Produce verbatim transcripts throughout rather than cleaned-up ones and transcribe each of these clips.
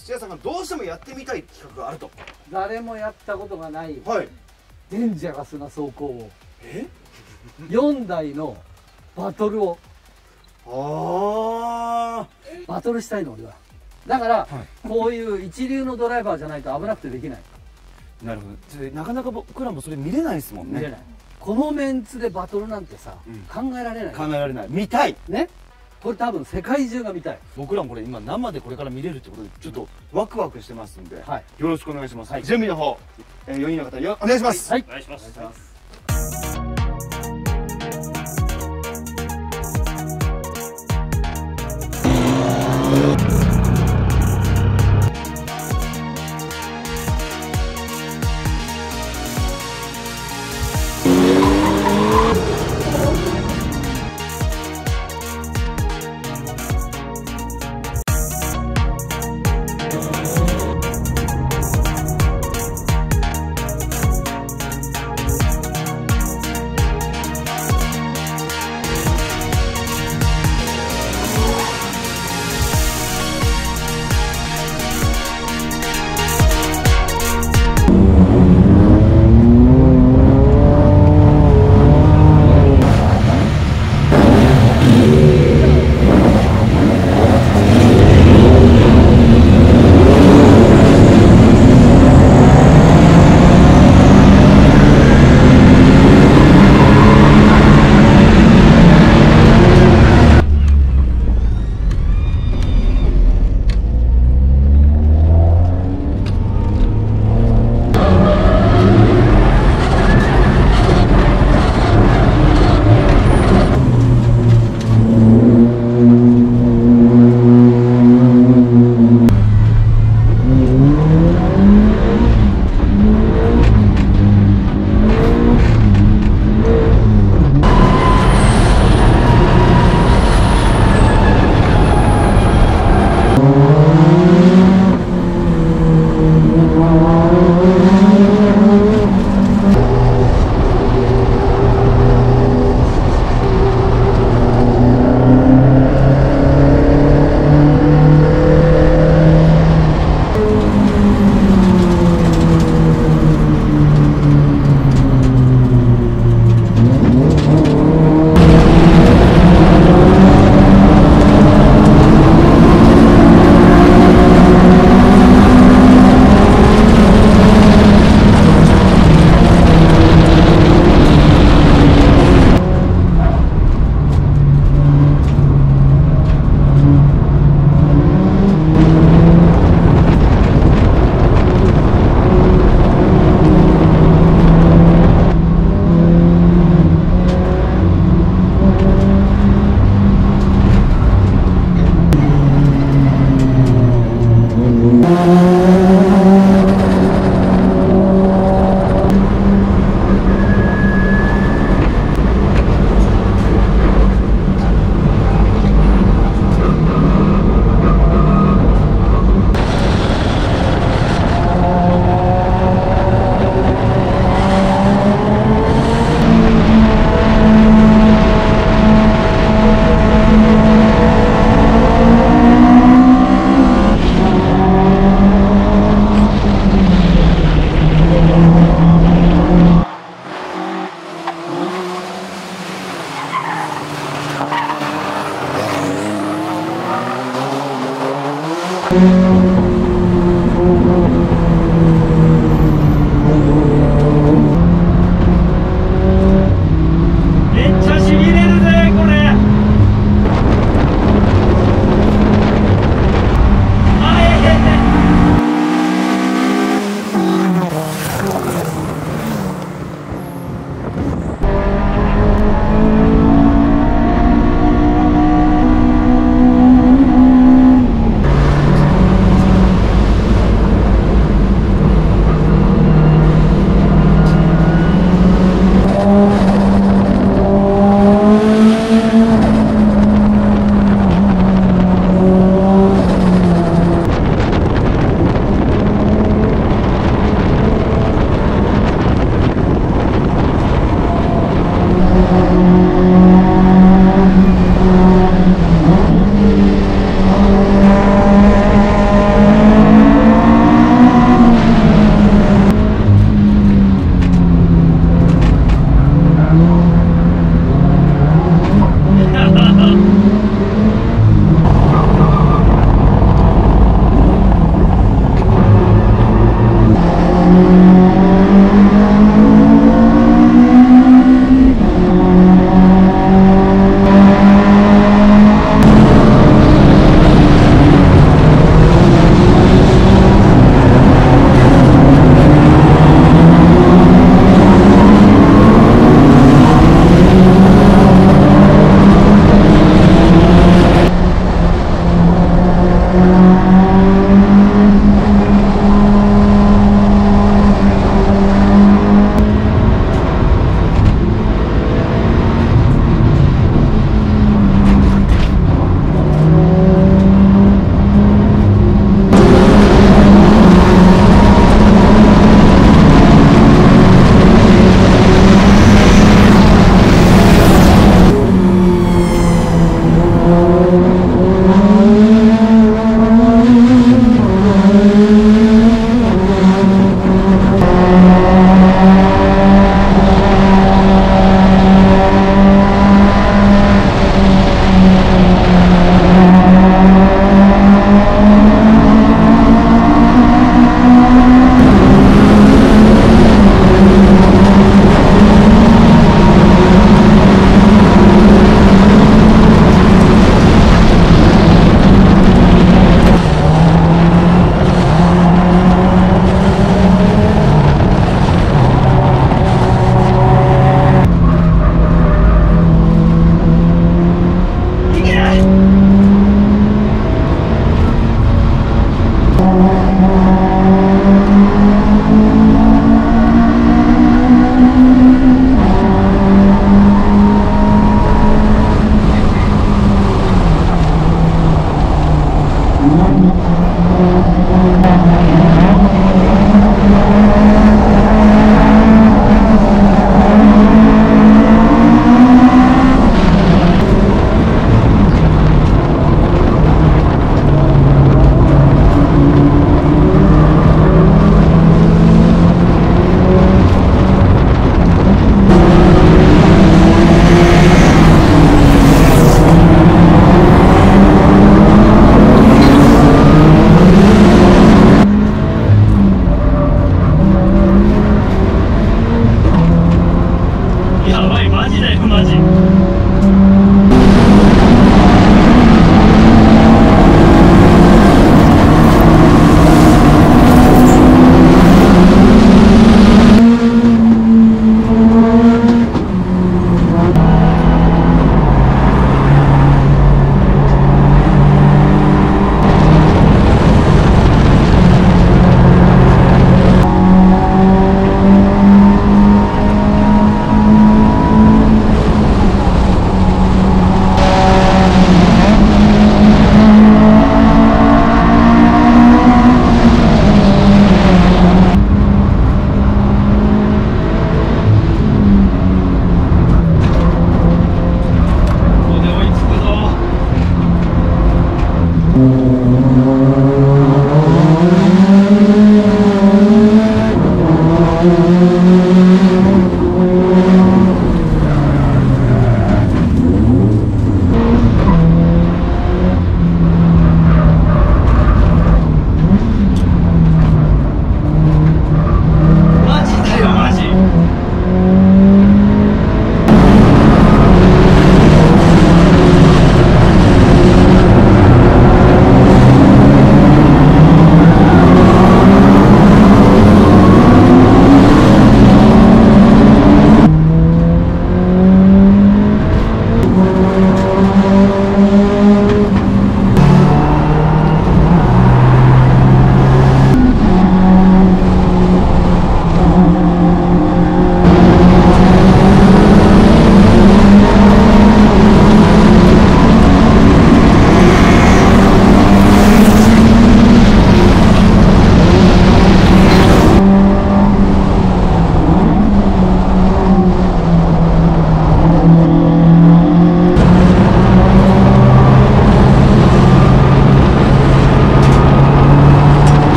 土屋さんがどうしてもやってみたい企画があると。 誰もやったことがないはい。 デンジャラスな走行をえ？ よんだいのバトルをああ。 バトルしたいの俺は。だから、 はこういう一流のドライバーじゃないと危なくてできない。 なるほど。それなかなか僕らもそれ見れないですもんね。 見れない。このメンツでバトルなんてさ、 うん考えられない。 考えられない。見たい。 ね。これ多分世界中が見たい。 僕らもこれ今生でこれから見れるってことでちょっとワクワクしてますんで、 はい、 よろしくお願いします。 はい、 準備の方、えー、よにんの方よお願いします。 はい、 お願いします。 お願いします。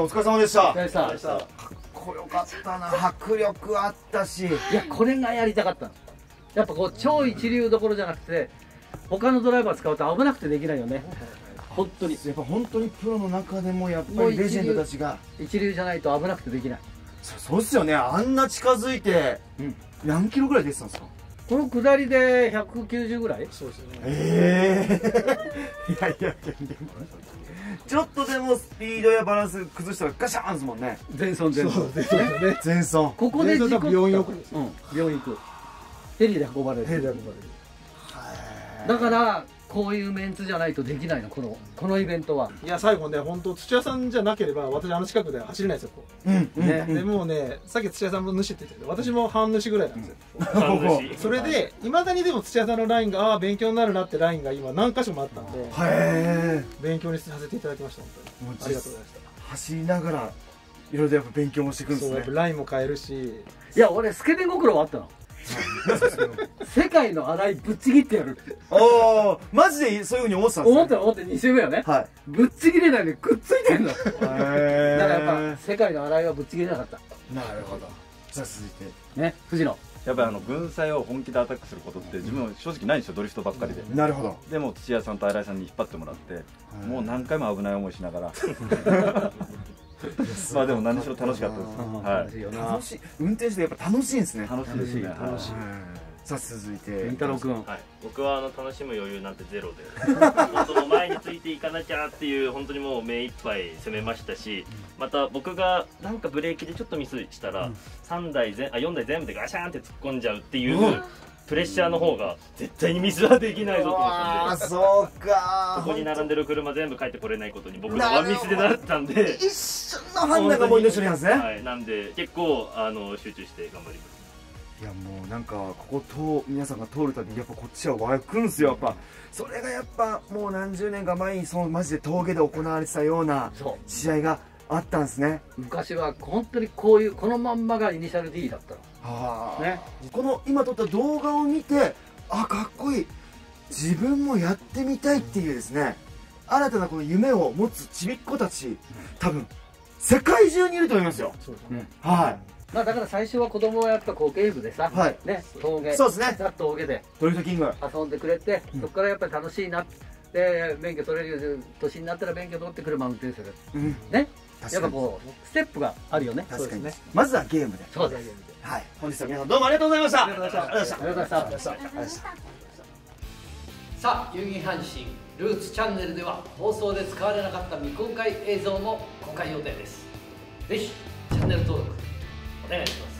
さんお疲れ様でしたお疲れ様でした。 かっこよかったな、迫力あったし。 いやこれがやりたかったの。やっぱこう超一流どころじゃなくて他のドライバー使うと危なくてできないよね。本当にやっぱ本当にプロの中でもやっぱりレジェンドたちが。 一流じゃないと危なくてできない。 そそうっすよね、あんな近づいてうん何キロぐらい出てたんですか？ この下りでひゃくきゅうじゅうぐらい。 そうですよね。 ええいやいやいやいや、ちょっとでもスピードやバランス崩したらガシャーンですもんね。 全損全損。 そうですよね。 前損。 ここで事故った病院送るんですよ。 うん病院行く。ヘリで運ばれる。 ヘリで運ばれる。 だからこういうメンツじゃないとできないの、このこのイベントは。 いや最後ね、本当土屋さんじゃなければ私あの近くで走れないですよ。こうんうんねうでもうね、さっき土屋さんも主って言ってたけど、私も半主ぐらいなんですよ。 うんそれでいまだにでも土屋さんのラインがああ勉強になるなってラインが今何箇所もあったんで、 へえ。 勉強にさせていただきました本当に。 もうありがとうございました。 走りながらいろいろやっぱ勉強もしていくんですねそうやっぱ。ラインも変えるし、 いや俺スケベ心はあったの。世界の洗いぶっちぎってやるっておお、マジでそういうふうに思ってたんですね。 思ったら思ってに周目はね、 はい。 ぶっちぎれないでくっついてんの。だかへえ。 らやっぱ世界の洗いはぶっちぎれなかったなるほど。じゃあ続いて。 ね。藤野やっぱりあの軍祭を本気でアタックすることって自分は正直ないんですよ、ドリフトばっかりで。 なるほど。 でも土屋さんと新井さんに引っ張ってもらって、もう何回も危ない思いしながらまあでも何しろ楽しかったです。は楽しいよな。 楽しい。運転してやっぱ楽しいんですね。 い、楽しいですね。 楽しいはいさあ続いて。 りんたろうくん。 はい、僕はあの楽しむ余裕なんてゼロでその前についていかなきゃっていう本当にもう目いっぱい攻めましたし、また僕がなんかブレーキでちょっとミスしたら、うん、さんだいぜあよんだい全部でガシャーンって突っ込んじゃうっていう、うん、プレッシャーの方が絶対にミスはできないぞと思ったんで、 あそうか、 ここに並んでる車全部帰ってこれないことに僕のワンミスでなったんで、 一瞬の判断がもう命取りなんですね。 はい、なんで結構あの集中して頑張ります。 いやもうなんかここと皆さんが通るたびにやっぱこっちは湧くんですよ。やっぱそれがやっぱもう何十年か前にそのマジで峠で行われてたような試合があったんですね。 昔は本当にこういうこのまんまがイニシャル D だったの。 はあ、 ね、 この今撮った動画を見て、あかっこいい、自分もやってみたいっていうですね、新たなこの夢を持つちびっ子たち、多分世界中にいると思いますよ。 そうですね。 はい。 まあだから最初は子供はやっぱこうゲームでさ、 はい、 ね、峠、 そうですね、 ざっと峠でドリフトキング遊んでくれて、うん、そこからやっぱり楽しいなで、免許取れる年になったら免許取って車運転する、うん、ね、やっぱこうステップがあるよね。 確かにね。まずはゲームで。 そうです。 はい。本日は皆さんどうもありがとうございました。 ありがとうございました。ありがとうございました。さあ、遊戯阪神ルーツチャンネルでは放送で使われなかった未公開映像も公開予定です。ぜひチャンネル登録お願いします。